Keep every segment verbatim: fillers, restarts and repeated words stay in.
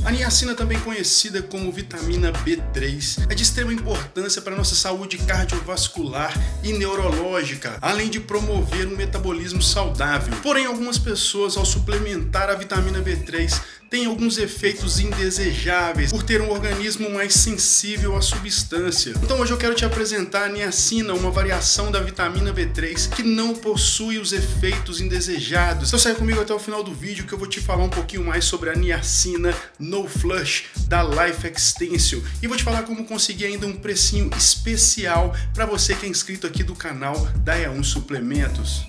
A niacina, também conhecida como vitamina B três, é de extrema importância para a nossa saúde cardiovascular e neurológica, além de promover um metabolismo saudável. Porém, algumas pessoas, ao suplementar a vitamina B três, têm alguns efeitos indesejáveis por ter um organismo mais sensível à substância. Então hoje eu quero te apresentar a niacina, uma variação da vitamina B três que não possui os efeitos indesejados. Então sai comigo até o final do vídeo que eu vou te falar um pouquinho mais sobre a niacina No Flush da Life Extension e vou te falar como conseguir ainda um precinho especial para você que é inscrito aqui do canal da E um Suplementos.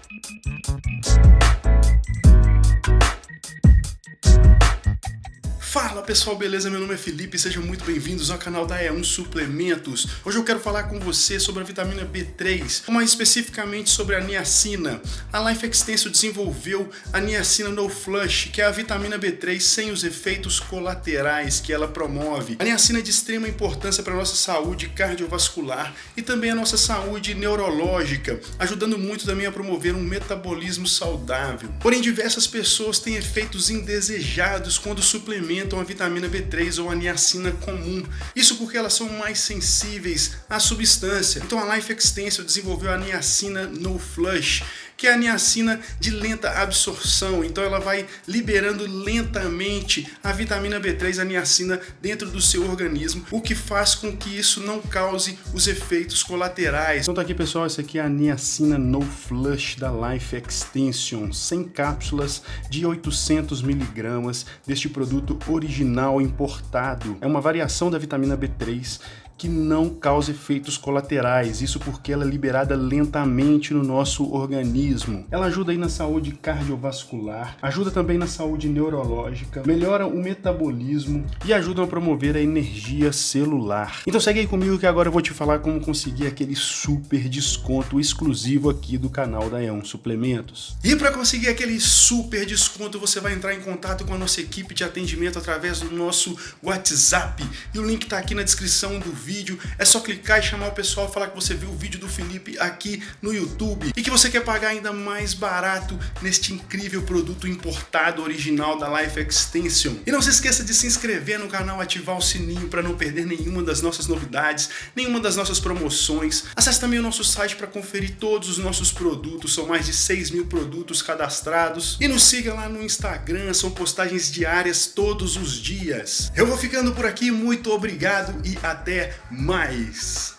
Fala pessoal, beleza? Meu nome é Felipe, sejam muito bem-vindos ao canal da E um Suplementos. Hoje eu quero falar com você sobre a vitamina B três, mais especificamente sobre a niacina. A Life Extension desenvolveu a niacina No Flush, que é a vitamina B três sem os efeitos colaterais que ela promove. A niacina é de extrema importância para a nossa saúde cardiovascular e também a nossa saúde neurológica, ajudando muito também a promover um metabolismo saudável. Porém, diversas pessoas têm efeitos indesejados quando suplementam a vitamina B três ou a niacina comum. Isso porque elas são mais sensíveis à substância. Então a Life Extension desenvolveu a niacina No Flush, que é a niacina de lenta absorção. Então ela vai liberando lentamente a vitamina B três, a niacina, dentro do seu organismo, o que faz com que isso não cause os efeitos colaterais. Então tá aqui pessoal, essa aqui é a niacina No Flush da Life Extension, cem cápsulas de oitocentos miligramas deste produto original importado. É uma variação da vitamina B três que não causa efeitos colaterais, isso porque ela é liberada lentamente no nosso organismo. Ela ajuda aí na saúde cardiovascular, ajuda também na saúde neurológica, melhora o metabolismo e ajuda a promover a energia celular. Então segue aí comigo que agora eu vou te falar como conseguir aquele super desconto exclusivo aqui do canal da E um Suplementos. E para conseguir aquele super desconto, você vai entrar em contato com a nossa equipe de atendimento através do nosso WhatsApp, e o link está aqui na descrição do vídeo. vídeo, é só clicar e chamar o pessoal, falar que você viu o vídeo do Felipe aqui no YouTube e que você quer pagar ainda mais barato neste incrível produto importado original da Life Extension. E não se esqueça de se inscrever no canal, ativar o sininho para não perder nenhuma das nossas novidades, nenhuma das nossas promoções. Acesse também o nosso site para conferir todos os nossos produtos, são mais de seis mil produtos cadastrados. E nos siga lá no Instagram, são postagens diárias todos os dias. Eu vou ficando por aqui, muito obrigado e até mais!